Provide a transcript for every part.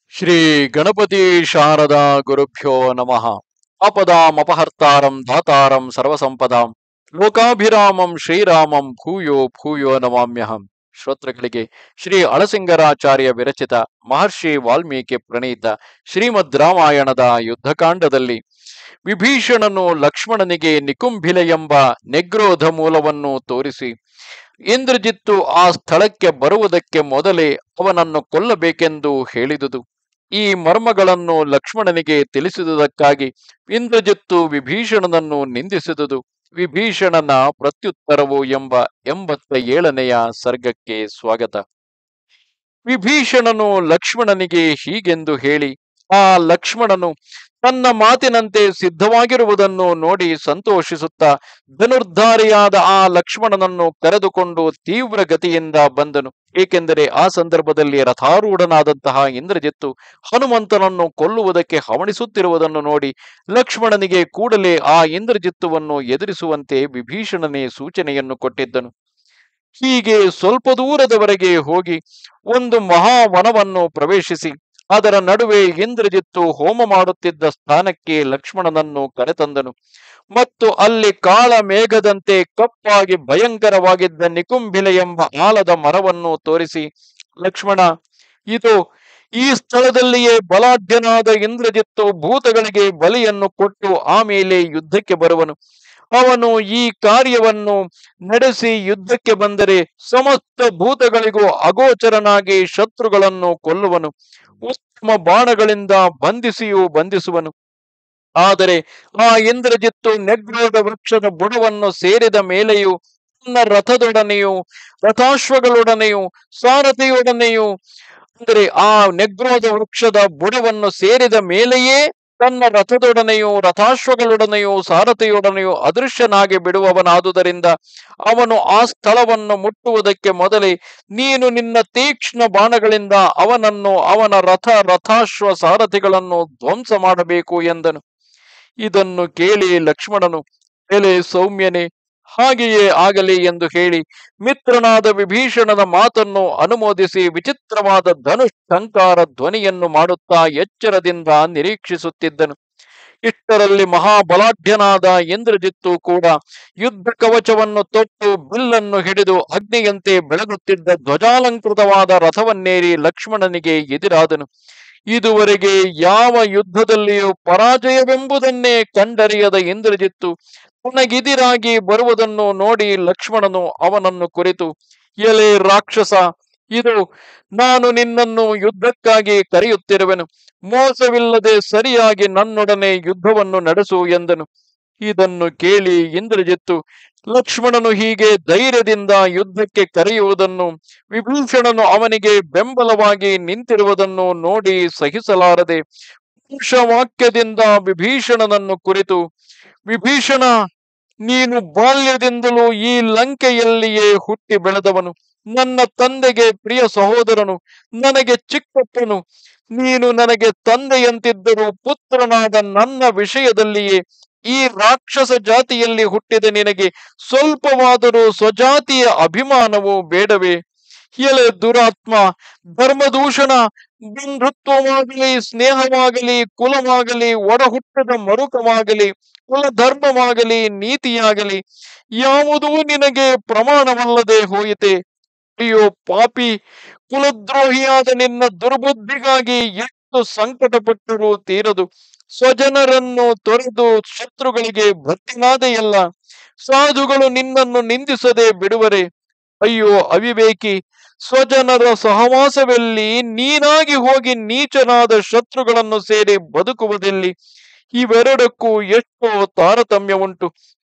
ಶ್ರೀ ಗಣಪತಿ ಶಾರದಾ ಗುರುಭ್ಯೋ ನಮಃ. ಆಪದಾಮಪಹರ್ತಾರಂ ಧಾತಾರಂ ಸರ್ವಸಂಪದಾಂ ಲೋಕಾಭಿರಾಮಂ ಶ್ರೀರಾಮಂ ಭೂಯೋ ಭೂಯೋ ನಮಾಮ್ಯಹಂ. ಶ್ರೋತೃಗಳಿಗೆ ಶ್ರೀ ಅಳಸಿಂಗರಾಚಾರ್ಯ ವಿರಚಿತ ಮಹರ್ಷಿ ವಾಲ್ಮೀಕಿ ಪ್ರಣೀತ ಶ್ರೀಮದ್ ರಾಮಾಯಣದ ಯುದ್ಧಕಾಂಡದಲ್ಲಿ ವಿಭೀಷಣನು ಲಕ್ಷ್ಮಣನಿಗೆ ನಿಕುಂಭಿಲೆ ಎಂಬ ನೆಗ್ರೋಧ ಮೂಲವನ್ನು ತೋರಿಸಿ ಇಂದ್ರಜಿತ್ತು ಆ ಸ್ಥಳಕ್ಕೆ ಬರುವುದಕ್ಕೆ ಮೊದಲೇ ಅವನನ್ನು ಕೊಲ್ಲಬೇಕೆಂದು ಹೇಳಿದುದು. ಈ ಮರ್ಮಗಳನ್ನು ಲಕ್ಷ್ಮಣನಿಗೆ ತಿಳಿಸಿದುದಕ್ಕಾಗಿ ಇಂದ್ರಜಿತ್ತು ವಿಭೀಷಣನನ್ನು ನಿಂದಿಸಿದುದು. ವಿಭೀಷಣನ ಪ್ರತ್ಯುತ್ತರವು ಎಂಬ 87ನೆಯ ಸರ್ಗಕ್ಕೆ ಸ್ವಾಗತ. ವಿಭೀಷಣನು ಲಕ್ಷ್ಮಣನಿಗೆ ಹೀಗೆಂದು ಹೇಳಿ, ಆ ಲಕ್ಷ್ಮಣನು ತನ್ನ ಮಾತಿನಂತೆ ಸಿದ್ಧವಾಗಿರುವುದನ್ನು ನೋಡಿ ಸಂತೋಷಿಸುತ್ತಾ ಧನುರ್ಧಾರಿಯಾದ ಆ ಲಕ್ಷ್ಮಣನನ್ನು ಕರೆದುಕೊಂಡು ತೀವ್ರ ಗತಿಯಿಂದ ಬಂದನು. ಏಕೆಂದರೆ ಆ ಸಂದರ್ಭದಲ್ಲಿ ರಥಾರೂಢನಾದಂತಹ ಇಂದ್ರಜಿತ್ತು ಹನುಮಂತನನ್ನು ಕೊಲ್ಲುವುದಕ್ಕೆ ಹವಣಿಸುತ್ತಿರುವುದನ್ನು ನೋಡಿ ಲಕ್ಷ್ಮಣನಿಗೆ ಕೂಡಲೇ ಆ ಇಂದ್ರಜಿತ್ತುವನ್ನು ಎದುರಿಸುವಂತೆ ವಿಭೀಷಣನೇ ಸೂಚನೆಯನ್ನು ಕೊಟ್ಟಿದ್ದನು. ಹೀಗೆ ಸ್ವಲ್ಪ ದೂರದವರೆಗೆ ಹೋಗಿ ಒಂದು ಮಹಾವನವನ್ನು ಪ್ರವೇಶಿಸಿ ಅದರ ನಡುವೆ ಇಂದ್ರಜಿತ್ತು ಹೋಮ ಮಾಡುತ್ತಿದ್ದ ಸ್ಥಾನಕ್ಕೆ ಲಕ್ಷ್ಮಣನನ್ನು ಕರೆತಂದನು. ಮತ್ತು ಅಲ್ಲಿ ಕಾಳ ಮೇಘದಂತೆ ಕಪ್ಪಾಗಿ ಭಯಂಕರವಾಗಿದ್ದ ನಿಕುಂಭಿಲೆ ಎಂಬ ಆಲದ ಮರವನ್ನು ತೋರಿಸಿ, ಲಕ್ಷ್ಮಣ, ಇದು ಈ ಸ್ಥಳದಲ್ಲಿಯೇ ಬಲಾಢ್ಯನಾದ ಇಂದ್ರಜಿತ್ತು ಭೂತಗಳಿಗೆ ಬಲಿಯನ್ನು ಕೊಟ್ಟು ಆಮೇಲೆ ಯುದ್ಧಕ್ಕೆ ಬರುವನು. ಅವನು ಈ ಕಾರ್ಯವನ್ನು ನಡೆಸಿ ಯುದ್ಧಕ್ಕೆ ಬಂದರೆ ಸಮಸ್ತ ಭೂತಗಳಿಗೂ ಅಗೋಚರನಾಗಿ ಶತ್ರುಗಳನ್ನು ಕೊಲ್ಲುವನು. ಉತ್ತಮ ಬಾಣಗಳಿಂದ ಬಂಧಿಸುವನು. ಆದರೆ ಆ ಇಂದ್ರಜಿತ್ತು ನೆಗ್ರೋಧ ವೃಕ್ಷದ ಬುಡವನ್ನು ಸೇರಿದ ಮೇಲೆಯೂ ತನ್ನ ರಥದೊಡನೆಯೂ ರಥಾಶ್ವಗಳೊಡನೆಯೂ ಸಾರಥಿಯೊಡನೆಯೂ, ಅಂದರೆ ಆ ನೆಗ್ರೋಧ ವೃಕ್ಷದ ಬುಡವನ್ನು ಸೇರಿದ ಮೇಲೆಯೇ ತನ್ನ ರಥದೊಡನೆಯೂ ರಥಾಶ್ವಗಳೊಡನೆಯೂ ಸಾರಥಿಯೊಡನೆಯೂ ಅದೃಶ್ಯನಾಗಿ ಬಿಡುವವನಾದುದರಿಂದ ಅವನು ಆ ಸ್ಥಳವನ್ನು ಮುಟ್ಟುವುದಕ್ಕೆ ಮೊದಲೇ ನೀನು ನಿನ್ನ ತೀಕ್ಷ್ಣ ಬಾಣಗಳಿಂದ ಅವನನ್ನು, ಅವನ ರಥಾಶ್ವ ಸಾರಥಿಗಳನ್ನು ಧ್ವಂಸ ಮಾಡಬೇಕು ಎಂದನು. ಇದನ್ನು ಕೇಳಿ ಲಕ್ಷ್ಮಣನು, ಎಲೆ ಸೌಮ್ಯನೇ, ಹಾಗೆಯೇ ಆಗಲಿ ಎಂದು ಹೇಳಿ ಮಿತ್ರನಾದ ವಿಭೀಷಣನ ಮಾತನ್ನು ಅನುಮೋದಿಸಿ ವಿಚಿತ್ರವಾದ ಧನುಷ್ಠಂಕಾರ ಧ್ವನಿಯನ್ನು ಮಾಡುತ್ತಾ ಎಚ್ಚರದಿಂದ ನಿರೀಕ್ಷಿಸುತ್ತಿದ್ದನು. ಇಷ್ಟರಲ್ಲಿ ಮಹಾಬಲಾಢ್ಯನಾದ ಇಂದ್ರಜಿತ್ತು ಕೂಡ ಯುದ್ಧ ಕವಚವನ್ನು ತೊಟ್ಟು ಬಿಲ್ಲನ್ನು ಹಿಡಿದು ಅಗ್ನಿಯಂತೆ ಬೆಳಗುತ್ತಿದ್ದ ಧ್ವಜಾಲಂಕೃತವಾದ ರಥವನ್ನೇರಿ ಲಕ್ಷ್ಮಣನಿಗೆ ಎದುರಾದನು. ಇದುವರೆಗೆ ಯಾವ ಯುದ್ಧದಲ್ಲಿಯೂ ಪರಾಜಯವೆಂಬುದನ್ನೇ ಕಂಡರಿಯದ ಇಂದ್ರಜಿತ್ತು ತನಗಿದಿರಾಗಿ ಬರುವುದನ್ನು ನೋಡಿ ಲಕ್ಷ್ಮಣನು ಅವನನ್ನು ಕುರಿತು, ಎಲೆ ರಾಕ್ಷಸ, ಇದು ನಾನು ನಿನ್ನನ್ನು ಯುದ್ಧಕ್ಕಾಗಿ ಕರೆಯುತ್ತಿರುವೆನು. ಮೋಸವಿಲ್ಲದೆ ಸರಿಯಾಗಿ ನನ್ನೊಡನೆ ಯುದ್ಧವನ್ನು ನಡೆಸು ಎಂದನು. ಇದನ್ನು ಕೇಳಿ ಇಂದ್ರಜಿತ್ತು ಲಕ್ಷ್ಮಣನು ಹೀಗೆ ಧೈರ್ಯದಿಂದ ಯುದ್ಧಕ್ಕೆ ಕರೆಯುವುದನ್ನು, ವಿಭೀಷಣನು ಅವನಿಗೆ ಬೆಂಬಲವಾಗಿ ನಿಂತಿರುವುದನ್ನು ನೋಡಿ ಸಹಿಸಲಾರದೆ ಪುರುಷವಾಕ್ಯದಿಂದ ವಿಭೀಷಣನನ್ನು ಕುರಿತು, ವಿಭೀಷಣ, ನೀನು ಬಾಲ್ಯದಿಂದಲೂ ಈ ಲಂಕೆಯಲ್ಲಿಯೇ ಹುಟ್ಟಿ ಬೆಳೆದವನು. ನನ್ನ ತಂದೆಗೆ ಪ್ರಿಯ ಸಹೋದರನು, ನನಗೆ ಚಿಕ್ಕಪ್ಪನು. ನೀನು ನನಗೆ ತಂದೆಯಂತಿದ್ದರೂ ಪುತ್ರನಾದ ನನ್ನ ವಿಷಯದಲ್ಲಿಯೇ ಈ ರಾಕ್ಷಸ ಜಾತಿಯಲ್ಲಿ ಹುಟ್ಟಿದ ನಿನಗೆ ಸ್ವಲ್ಪವಾದರೂ ಸ್ವಜಾತಿಯ ಅಭಿಮಾನವು ಬೇಡವೇ? ಎಲೆ ದುರಾತ್ಮ, ಧರ್ಮದೂಷಣ, ಬಂಧುತ್ವವಾಗಲಿ, ಸ್ನೇಹವಾಗಲಿ, ಕುಲವಾಗಲಿ, ಒಡಹುಟ್ಟದ ಮರುಕವಾಗಲಿ, ಕುಲಧರ್ಮವಾಗಲಿ, ನೀತಿಯಾಗಲಿ ಯಾವುದೂ ನಿನಗೆ ಪ್ರಮಾಣವಲ್ಲದೆ ಹೋಯಿತೆ. ಅಯ್ಯೋ ಪಾಪಿ, ಕುಲದ್ರೋಹಿಯಾದ ನಿನ್ನ ದುರ್ಬುದ್ಧಿಗಾಗಿ ಎಷ್ಟು ಸಂಕಟಪಟ್ಟರೂ ತೀರದು. ಸ್ವಜನರನ್ನು ತೊರೆದು ಶತ್ರುಗಳಿಗೆ ಭಕ್ತಿನಾದೆಯಲ್ಲ. ಸಾಧುಗಳು ನಿನ್ನನ್ನು ನಿಂದಿಸದೆ ಬಿಡುವರೆ? ಅಯ್ಯೋ ಅವಿವೇಕಿ, ಸ್ವಜನರ ಸಹವಾಸವೆಲ್ಲಿ? ನೀನಾಗಿ ಹೋಗಿ ನೀಚನಾದ ಶತ್ರುಗಳನ್ನು ಸೇರಿ ಬದುಕುವುದೆಲ್ಲಿ? ಇವೆರಡಕ್ಕೂ ಎಷ್ಟೋ ತಾರತಮ್ಯ ಉಂಟು.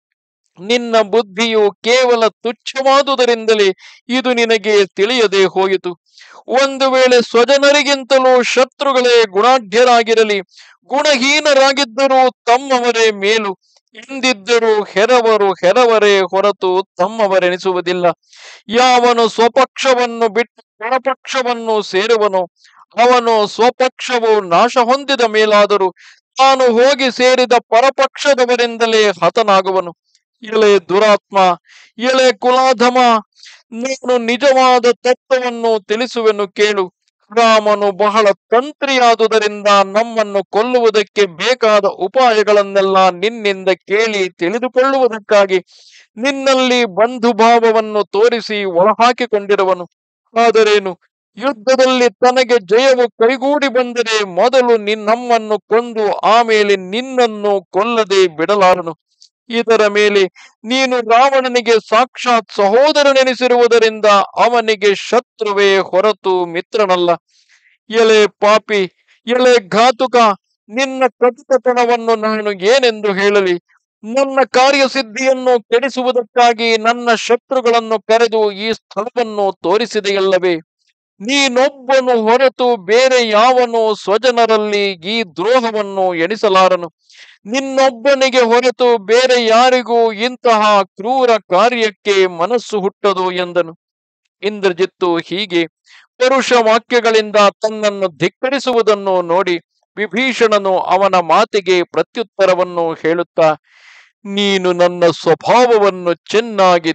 ನಿನ್ನ ಬುದ್ಧಿಯು ಕೇವಲ ತುಚ್ಛವಾದುದರಿಂದಲೇ ಇದು ನಿನಗೆ ತಿಳಿಯದೆ ಹೋಯಿತು. ಒಂದು ವೇಳೆ ಸ್ವಜನರಿಗಿಂತಲೂ ಶತ್ರುಗಳೇ ಗುಣಾಢ್ಯರಾಗಿರಲಿ, ಗುಣಹೀನರಾಗಿದ್ದರೂ ತಮ್ಮವರೇ ಮೇಲು. ಎಂದಿದ್ದರೂ ಹೆರವರೇ ಹೊರತು ತಮ್ಮವರೆನಿಸುವುದಿಲ್ಲ. ಯಾವನು ಸ್ವಪಕ್ಷವನ್ನು ಬಿಟ್ಟು ಪರಪಕ್ಷವನ್ನು ಸೇರುವನೋ ಅವನು ಸ್ವಪಕ್ಷವು ನಾಶ ಹೊಂದಿದ ಮೇಲಾದರೂ ತಾನು ಹೋಗಿ ಸೇರಿದ ಪರಪಕ್ಷದವರಿಂದಲೇ ಹತನಾಗುವನು. ಎಲೆ ದುರಾತ್ಮ, ಎಲೆ ಕುಲಾಧಮ, ನಾನು ನಿಜವಾದ ತತ್ವವನ್ನು ತಿಳಿಸುವೆನು ಕೇಳು. ರಾಮನು ಬಹಳ ತಂತ್ರಿಯಾದುದರಿಂದ ನಮ್ಮನ್ನು ಕೊಲ್ಲುವುದಕ್ಕೆ ಬೇಕಾದ ಉಪಾಯಗಳನ್ನೆಲ್ಲ ನಿನ್ನಿಂದ ಕೇಳಿ ತಿಳಿದುಕೊಳ್ಳುವುದಕ್ಕಾಗಿ ನಿನ್ನಲ್ಲಿ ಬಂಧುಭಾವವನ್ನು ತೋರಿಸಿ ಒಳಹಾಕಿಕೊಂಡಿರುವನು. ಆದರೇನು, ಯುದ್ಧದಲ್ಲಿ ತನಗೆ ಜಯವು ಕೈಗೂಡಿ ಬಂದರೆ ಮೊದಲು ನಮ್ಮನ್ನು ಕೊಂದು ಆಮೇಲೆ ನಿನ್ನನ್ನು ಕೊಲ್ಲದೆ ಬಿಡಲಾರನು. ಇದರ ಮೇಲೆ ನೀನು ರಾವಣನಿಗೆ ಸಾಕ್ಷಾತ್ ಸಹೋದರನೆನಿಸಿರುವುದರಿಂದ ಅವನಿಗೆ ಶತ್ರುವೇ ಹೊರತು ಮಿತ್ರನಲ್ಲ. ಎಲೆ ಪಾಪಿ, ಎಲೆ ಘಾತುಕ, ನಿನ್ನ ಕಟುಕತನವನ್ನು ನಾನು ಏನೆಂದು ಹೇಳಲಿ? ನನ್ನ ಕಾರ್ಯಸಿದ್ಧಿಯನ್ನು ಕೆಡಿಸುವುದಕ್ಕಾಗಿ ನನ್ನ ಶತ್ರುಗಳನ್ನು ಕರೆದು ಈ ಸ್ಥಳವನ್ನು ತೋರಿಸಿದೆಯಲ್ಲವೇ? ನೀನೊಬ್ಬನು ಹೊರತು ಬೇರೆ ಯಾವನು ಸ್ವಜನರಲ್ಲಿ ಈ ದ್ರೋಹವನ್ನು ಎಣಿಸಲಾರನು. ನಿನ್ನೊಬ್ಬನಿಗೆ ಹೊರತು ಬೇರೆ ಯಾರಿಗೂ ಇಂತಹ ಕ್ರೂರ ಕಾರ್ಯಕ್ಕೆ ಮನಸ್ಸು ಹುಟ್ಟದು ಎಂದನು. ಇಂದ್ರಜಿತ್ತು ಹೀಗೆ ಪರುಷ ವಾಕ್ಯಗಳಿಂದ ತನ್ನನ್ನು ಧಿಕ್ಕರಿಸುವುದನ್ನು ನೋಡಿ ವಿಭೀಷಣನು ಅವನ ಮಾತಿಗೆ ಪ್ರತ್ಯುತ್ತರವನ್ನು ಹೇಳುತ್ತಾ, ನೀನು ನನ್ನ ಸ್ವಭಾವವನ್ನು ಚೆನ್ನಾಗಿ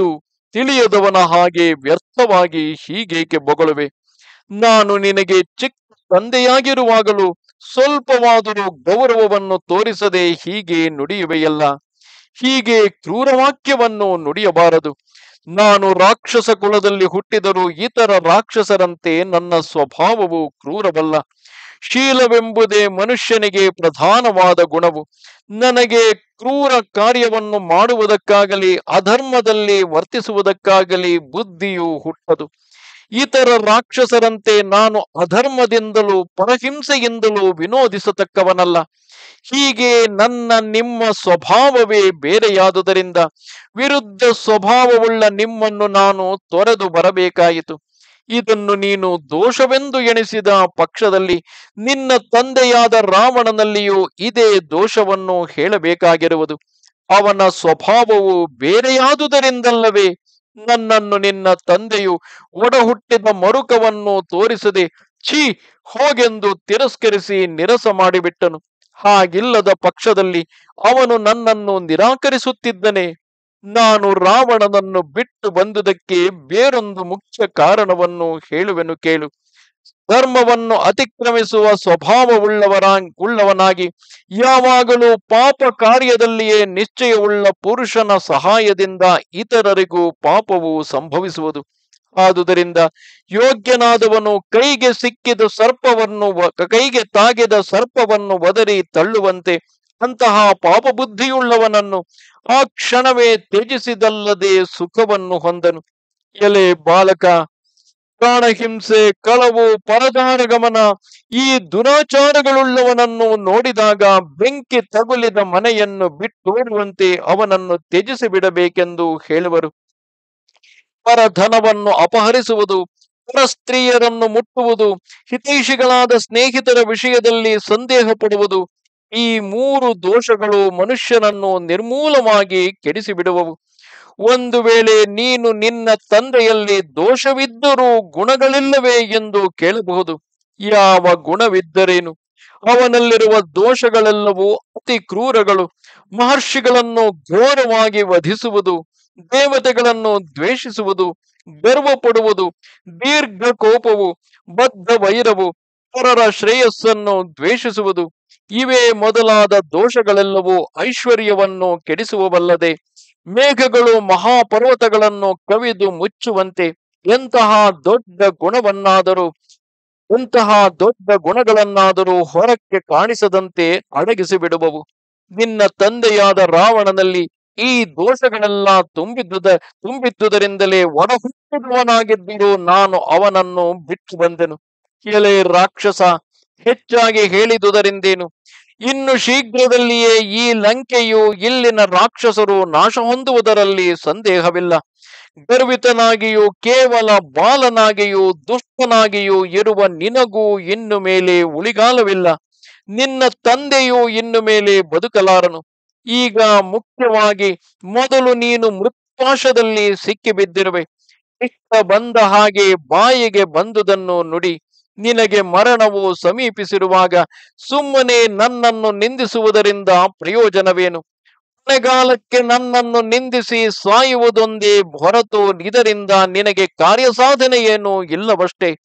ತಿಳಿಯದವನ ಹಾಗೆ ವ್ಯರ್ಥವಾಗಿ ಹೀಗೇಕೆ ಬೊಗಳುವೆ? ನಾನು ನಿನಗೆ ಚಿಕ್ಕ ತಂದೆಯಾಗಿರುವಾಗಲೂ ಸ್ವಲ್ಪವಾದರೂ ಗೌರವವನ್ನು ತೋರಿಸದೆ ಹೀಗೆ ನುಡಿಯುವೆಯಲ್ಲ. ಹೀಗೆ ಕ್ರೂರವಾಕ್ಯವನ್ನು ನುಡಿಯಬಾರದು. ನಾನು ರಾಕ್ಷಸ ಕುಲದಲ್ಲಿ ಹುಟ್ಟಿದರೂ ಇತರ ರಾಕ್ಷಸರಂತೆ ನನ್ನ ಸ್ವಭಾವವು ಕ್ರೂರವಲ್ಲ. ಶೀಲವೆಂಬುದೇ ಮನುಷ್ಯನಿಗೆ ಪ್ರಧಾನವಾದ ಗುಣವು. ನನಗೆ ಕ್ರೂರ ಕಾರ್ಯವನ್ನು ಮಾಡುವುದಕ್ಕಾಗಲಿ ಅಧರ್ಮದಲ್ಲಿ ವರ್ತಿಸುವುದಕ್ಕಾಗಲಿ ಬುದ್ಧಿಯು ಹುಟ್ಟದು. ಇತರ ರಾಕ್ಷಸರಂತೆ ನಾನು ಅಧರ್ಮದಿಂದಲೂ ಪರಹಿಂಸೆಯಿಂದಲೂ ವಿನೋದಿಸತಕ್ಕವನಲ್ಲ. ಹೀಗೆ ನಿಮ್ಮ ಸ್ವಭಾವವೇ ಬೇರೆಯಾದುದರಿಂದ ವಿರುದ್ಧ ಸ್ವಭಾವವುಳ್ಳ ನಿಮ್ಮನ್ನು ನಾನು ತೊರೆದು ಬರಬೇಕಾಯಿತು. ಇದನ್ನು ನೀನು ದೋಷವೆಂದು ಎಣಿಸಿದ ಪಕ್ಷದಲ್ಲಿ ನಿನ್ನ ತಂದೆಯಾದ ರಾವಣನಲ್ಲಿಯೂ ಇದೇ ದೋಷವನ್ನು ಹೇಳಬೇಕಾಗಿರುವುದು. ಅವನ ಸ್ವಭಾವವು ಬೇರೆಯಾದುದರಿಂದಲ್ಲವೇ ನನ್ನನ್ನು ನಿನ್ನ ತಂದೆಯು ಒಡಹುಟ್ಟಿದ ಮರುಕವನ್ನು ತೋರಿಸದೆ ಛೀ ಹೋಗೆಂದು ತಿರಸ್ಕರಿಸಿ ನಿರಸ ಮಾಡಿಬಿಟ್ಟನು. ಹಾಗಿಲ್ಲದ ಪಕ್ಷದಲ್ಲಿ ಅವನು ನನ್ನನ್ನು ನಿರಾಕರಿಸುತ್ತಿದ್ದನೆ. ನಾನು ರಾವಣನನ್ನು ಬಿಟ್ಟು ಬಂದುದಕ್ಕೆ ಬೇರೊಂದು ಮುಖ್ಯ ಕಾರಣವನ್ನು ಹೇಳುವೆನು ಕೇಳು. ಧರ್ಮವನ್ನು ಅತಿಕ್ರಮಿಸುವ ಉಳ್ಳವನಾಗಿ ಯಾವಾಗಲೂ ಪಾಪ ಕಾರ್ಯದಲ್ಲಿಯೇ ನಿಶ್ಚಯವುಳ್ಳ ಪುರುಷನ ಸಹಾಯದಿಂದ ಇತರರಿಗೂ ಪಾಪವು ಸಂಭವಿಸುವುದು. ಆದುದರಿಂದ ಯೋಗ್ಯನಾದವನು ಕೈಗೆ ತಾಗಿದ ಸರ್ಪವನ್ನು ಒದರಿ ತಳ್ಳುವಂತೆ ಅಂತಹ ಪಾಪ ಬುದ್ಧಿಯುಳ್ಳವನನ್ನು ಆ ಕ್ಷಣವೇ ತ್ಯಜಿಸಿದಲ್ಲದೆ ಸುಖವನ್ನು ಹೊಂದನು. ಎಲೆ ಬಾಲಕ, ಪ್ರಾಣಹಿಂಸೆ, ಕಳವು, ಪರದಾನಗಮನ ಈ ದುರಾಚಾರಗಳುಳ್ಳವನನ್ನು ನೋಡಿದಾಗ ಬೆಂಕಿ ತಗುಲಿದ ಮನೆಯನ್ನು ಬಿಟ್ಟೋಡುವಂತೆ ಅವನನ್ನು ತ್ಯಜಿಸಿ ಬಿಡಬೇಕೆಂದು ಹೇಳುವರು. ಪರಧನವನ್ನು ಅಪಹರಿಸುವುದು, ಪರಸ್ತ್ರೀಯರನ್ನು ಮುಟ್ಟುವುದು, ಹಿತೈಷಿಗಳಾದ ಸ್ನೇಹಿತರ ವಿಷಯದಲ್ಲಿ ಸಂದೇಹ ಪಡುವುದು, ಈ 3 ದೋಷಗಳು ಮನುಷ್ಯನನ್ನು ನಿರ್ಮೂಲವಾಗಿ ಕೆಡಿಸಿಬಿಡುವವು. ಒಂದು ವೇಳೆ ನೀನು ನಿನ್ನ ತಂದೆಯಲ್ಲಿ ದೋಷವಿದ್ದರೂ ಗುಣಗಳಿಲ್ಲವೇ ಎಂದು ಕೇಳಬಹುದು. ಯಾವ ಗುಣವಿದ್ದರೇನು? ಅವನಲ್ಲಿರುವ ದೋಷಗಳೆಲ್ಲವೂ ಅತಿ ಕ್ರೂರಗಳು. ಮಹರ್ಷಿಗಳನ್ನು ಘೋರವಾಗಿ ವಧಿಸುವುದು, ದೇವತೆಗಳನ್ನು ದ್ವೇಷಿಸುವುದು, ಗರ್ವ ಪಡುವುದು, ದೀರ್ಘ ಕೋಪವು, ಬದ್ಧ ವೈರವು, ಪರರ ಶ್ರೇಯಸ್ಸನ್ನು ದ್ವೇಷಿಸುವುದು, ಇವೇ ಮೊದಲಾದ ದೋಷಗಳೆಲ್ಲವೂ ಐಶ್ವರ್ಯವನ್ನು ಕೆಡಿಸುವವಲ್ಲದೆ ಮೇಘಗಳು ಮಹಾಪರ್ವತಗಳನ್ನು ಕವಿದು ಮುಚ್ಚುವಂತೆ ಎಂತಹ ದೊಡ್ಡ ಗುಣಗಳನ್ನಾದರೂ ಹೊರಕ್ಕೆ ಕಾಣಿಸದಂತೆ ಅಡಗಿಸಿ ಬಿಡುವವು. ನಿನ್ನ ತಂದೆಯಾದ ರಾವಣನಲ್ಲಿ ಈ ದೋಷಗಳೆಲ್ಲ ತುಂಬಿದ್ದುದರಿಂದಲೇ ಒಡಹುಟ್ಟಿದವನಾಗಿದ್ದರೂ ನಾನು ಅವನನ್ನು ಬಿಟ್ಟು ಬಂದೆನು. ಎಲೆ ರಾಕ್ಷಸ, ಹೆಚ್ಚಾಗಿ ಹೇಳಿದುದರಿಂದೇನು? ಇನ್ನು ಶೀಘ್ರದಲ್ಲಿಯೇ ಈ ಲಂಕೆಯು ಇಲ್ಲಿನ ರಾಕ್ಷಸರು ನಾಶ ಹೊಂದುವುದರಲ್ಲಿ ಸಂದೇಹವಿಲ್ಲ. ಗರ್ವಿತನಾಗಿಯೂ ಕೇವಲ ಬಾಲನಾಗಿಯೂ ದುಷ್ಟನಾಗಿಯೂ ಇರುವ ನಿನಗೂ ಇನ್ನು ಮೇಲೆ ಉಳಿಗಾಲವಿಲ್ಲ. ನಿನ್ನ ತಂದೆಯೂ ಇನ್ನು ಮೇಲೆ ಬದುಕಲಾರನು. ಈಗ ಮುಖ್ಯವಾಗಿ ಮೊದಲು ನೀನು ಮೃತ್ಯುಪಾಶದಲ್ಲಿ ಸಿಕ್ಕಿಬಿದ್ದಿರುವೆ. ಇಷ್ಟ ಬಂದ ಹಾಗೆ ಬಾಯಿಗೆ ಬಂದುದನ್ನು ನುಡಿ. ನಿನಗೆ ಮರಣವು ಸಮೀಪಿಸಿರುವಾಗ ಸುಮ್ಮನೆ ನನ್ನನ್ನು ನಿಂದಿಸುವುದರಿಂದ ಪ್ರಯೋಜನವೇನು? ಕೊನೆಗಾಲಕ್ಕೆ ನನ್ನನ್ನು ನಿಂದಿಸಿ ಸಾಯುವುದೊಂದೇ ಹೊರತು ಇದರಿಂದ ನಿನಗೆ ಕಾರ್ಯಸಾಧನೆ ಏನೂ ಇಲ್ಲವಷ್ಟೇ.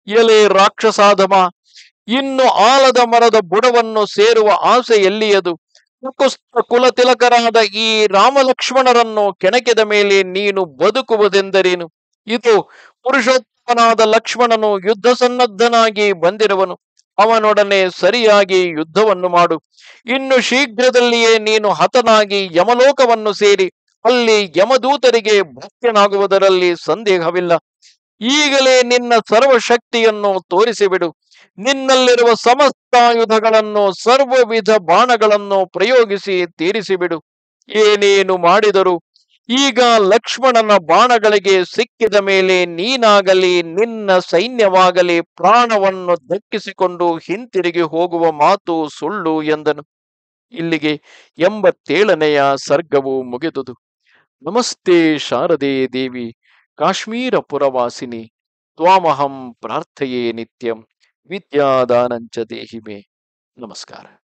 ಎಲೆ ರಾಕ್ಷಸಾಧಮ, ಇನ್ನು ಆಲದ ಮರದ ಬುಡವನ್ನು ಸೇರುವ ಆಸೆ ಎಲ್ಲಿಯದು? ಕುಕುಸ್ಥ ಕುಲತಿಲಕರಾದ ಈ ರಾಮಲಕ್ಷ್ಮಣರನ್ನು ಕೆಣಕಿದ ಮೇಲೆ ನೀನು ಬದುಕುವುದೆಂದರೇನು? ಇದು ಪುರುಷೋತ್ತಮನಾದ ಲಕ್ಷ್ಮಣನು ಯುದ್ಧ ಸನ್ನದ್ಧನಾಗಿ ಬಂದಿರುವನು. ಅವನೊಡನೆ ಸರಿಯಾಗಿ ಯುದ್ಧವನ್ನು ಮಾಡು. ಇನ್ನು ಶೀಘ್ರದಲ್ಲಿಯೇ ನೀನು ಹತನಾಗಿ ಯಮಲೋಕವನ್ನು ಸೇರಿ ಅಲ್ಲಿ ಯಮದೂತರಿಗೆ ಭಕ್ತನಾಗುವುದರಲ್ಲಿ ಸಂದೇಹವಿಲ್ಲ. ಈಗಲೇ ನಿನ್ನ ಸರ್ವಶಕ್ತಿಯನ್ನು ತೋರಿಸಿಬಿಡು. ನಿನ್ನಲ್ಲಿರುವ ಸಮಸ್ತಾಯುಧಗಳನ್ನು ಸರ್ವವಿಧ ಬಾಣಗಳನ್ನು ಪ್ರಯೋಗಿಸಿ ತೀರಿಸಿಬಿಡು. ಏನೇನು ಮಾಡಿದರು ಈಗ ಲಕ್ಷ್ಮಣನ ಬಾಣಗಳಿಗೆ ಸಿಕ್ಕಿದ ಮೇಲೆ ನೀನಾಗಲಿ ನಿನ್ನ ಸೈನ್ಯವಾಗಲಿ ಪ್ರಾಣವನ್ನು ದಕ್ಕಿಸಿಕೊಂಡು ಹಿಂತಿರುಗಿ ಹೋಗುವ ಮಾತು ಸುಳ್ಳು ಎಂದನು. ಇಲ್ಲಿಗೆ 87ನೆಯ ಸರ್ಗವು ಮುಗಿದುದು. ನಮಸ್ತೆ ಶಾರದೆ ದೇವಿ ಕಾಶ್ಮೀರ ಪುರವಾಸಿನಿ ತ್ವಾಮಹಂ ಪ್ರಾರ್ಥಯೇ ನಿತ್ಯಂ ವಿದ್ಯಾದಾನಂಚ ದೇಹಿಮೆ. ನಮಸ್ಕಾರ.